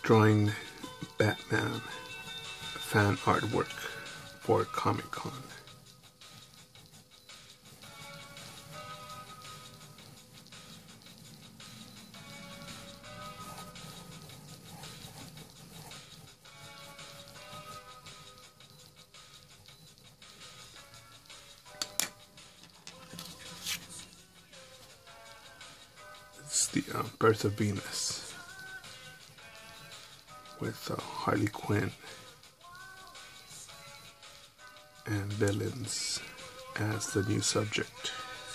drawing Batman fan artwork for Comic-Con. It's the Birth of Venus with Harley Quinn and villains as the new subject.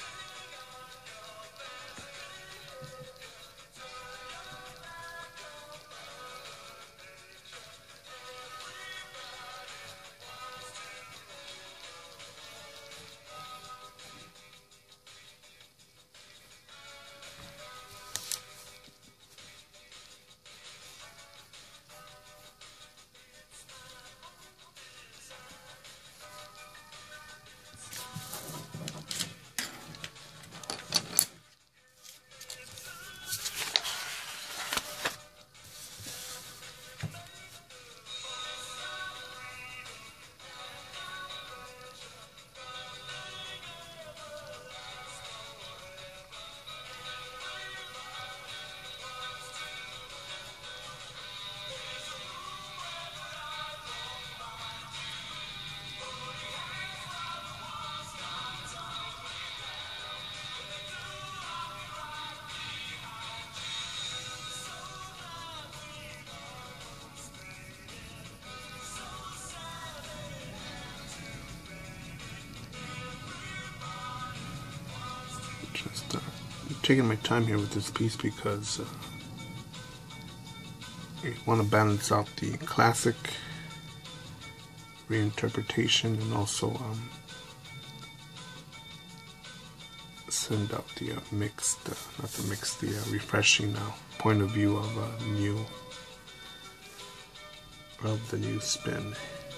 Just taking my time here with this piece because I want to balance out the classic reinterpretation and also send out the mixed, not the mixed, the refreshing point of view of the new spin.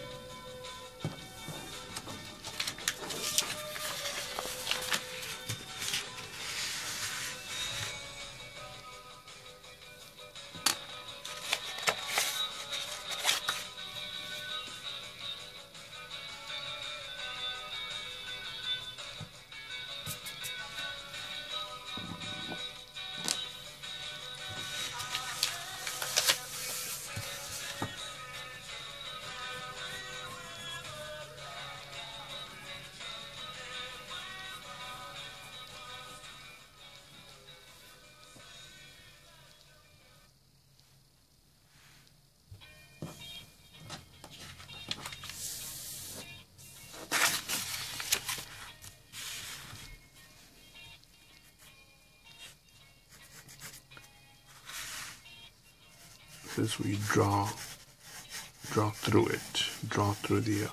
This is where you draw through it, draw through the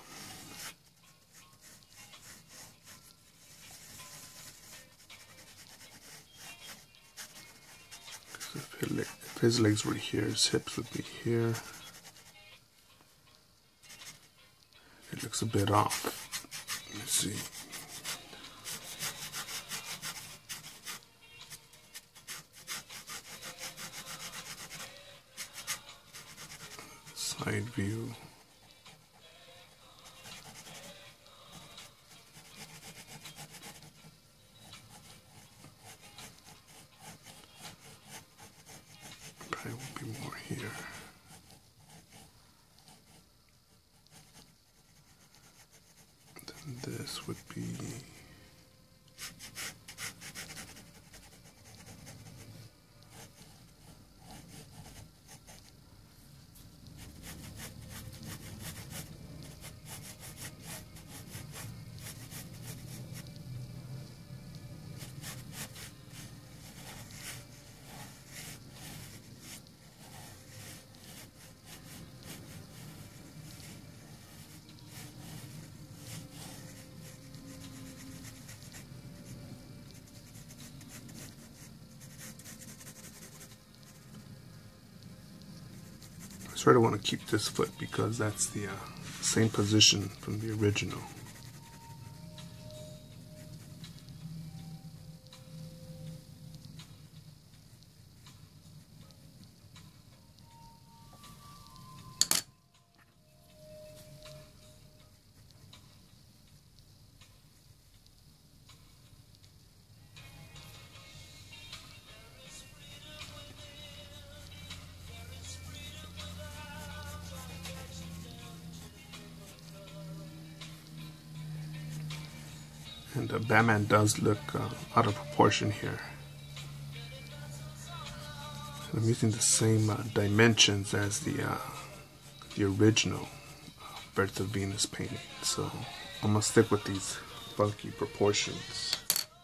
if his legs were here, his hips would be here. It looks a bit off. Let's see. Side view. Probably will be more here. Then this would be I sort of want to keep this foot because that's the same position from the original. And Batman does look out of proportion here. I'm using the same dimensions as the original Birth of Venus painting, so I'm gonna stick with these funky proportions.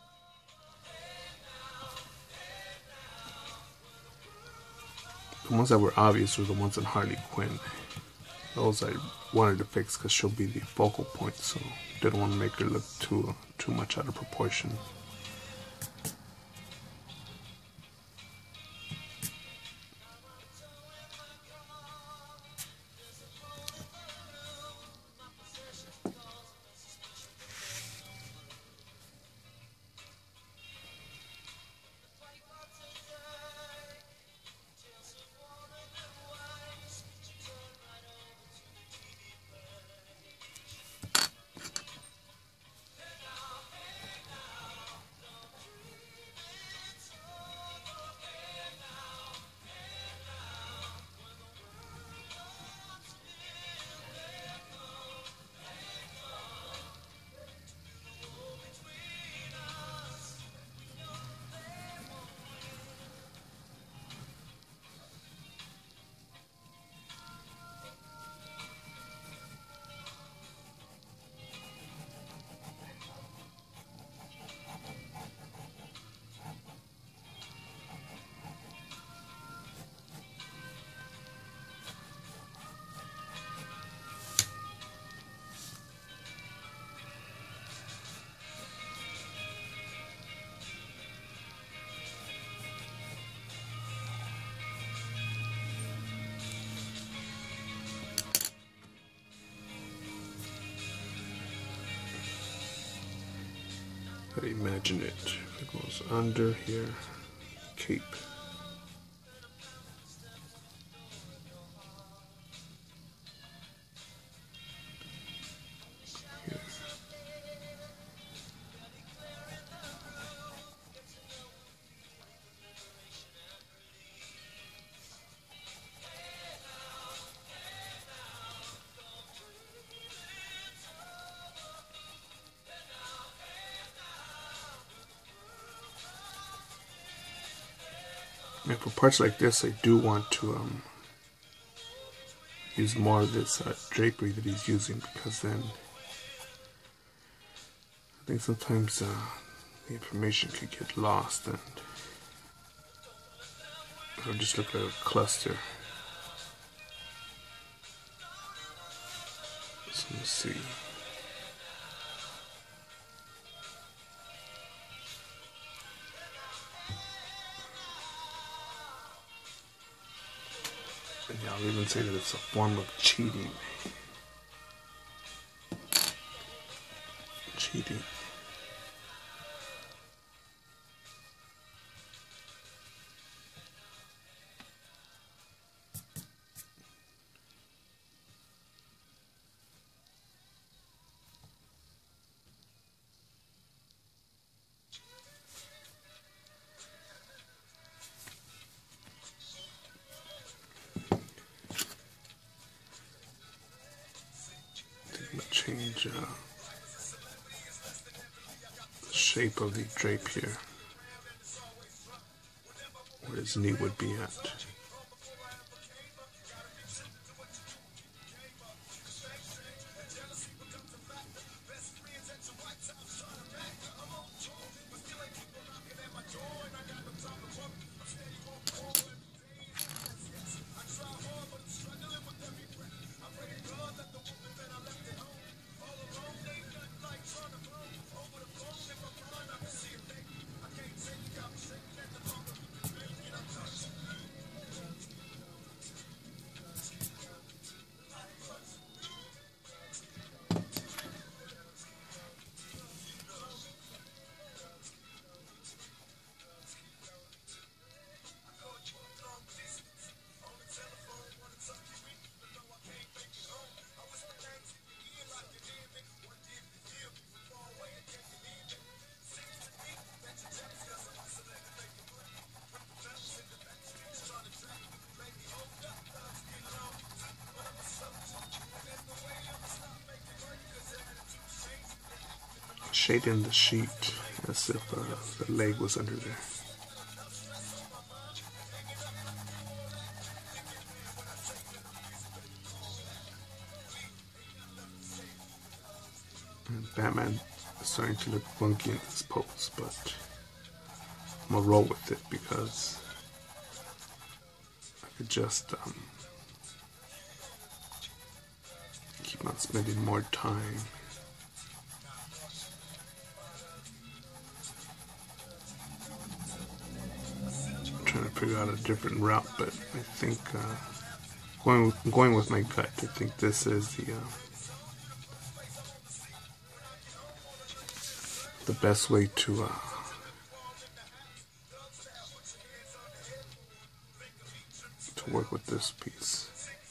The ones that were obvious were the ones in Harley Quinn. Those I wanted to fix because she'll be the focal point, so didn't want to make her look too much out of proportion. Imagine it. It goes under here, cape. Here. And for parts like this, I do want to use more of this drapery that he's using, because then I think sometimes the information could get lost and it'll just look like a cluster. So let's see. And yeah, I'll even say that it's a form of cheating. Cheating. Change the shape of the drape here, where his knee would be at. shading the sheet as if the leg was under there. And Batman is starting to look funky in his pose, but I'm gonna roll with it because I could just keep on spending more time trying to figure out a different route, but I think going with my gut. I think this is the best way to work with this piece.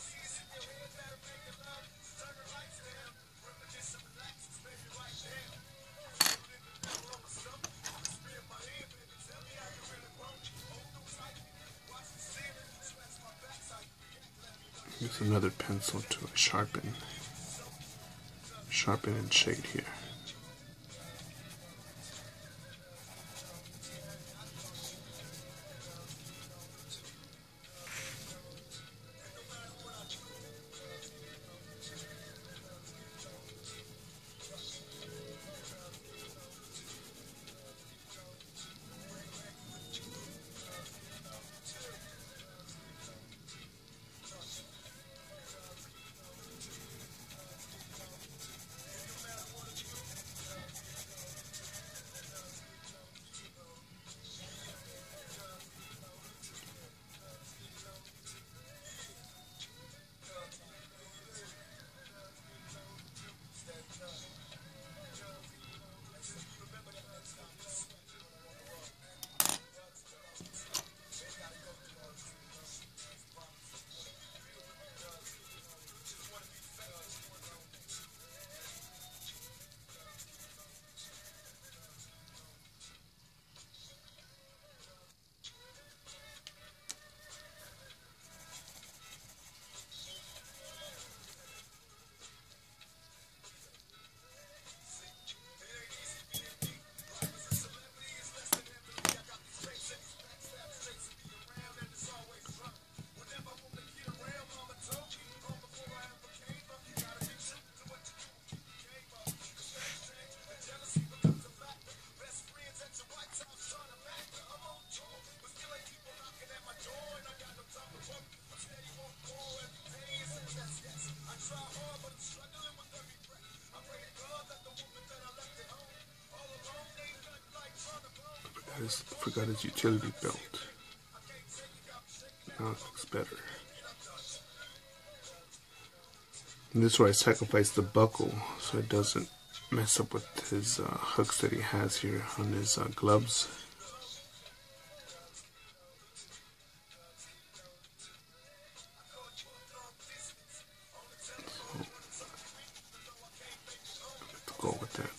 Use another pencil to sharpen and shade here. Forgot his utility belt. Now it looks better. And this is where I sacrifice the buckle so it doesn't mess up with his hooks that he has here on his gloves. So, let's go with that.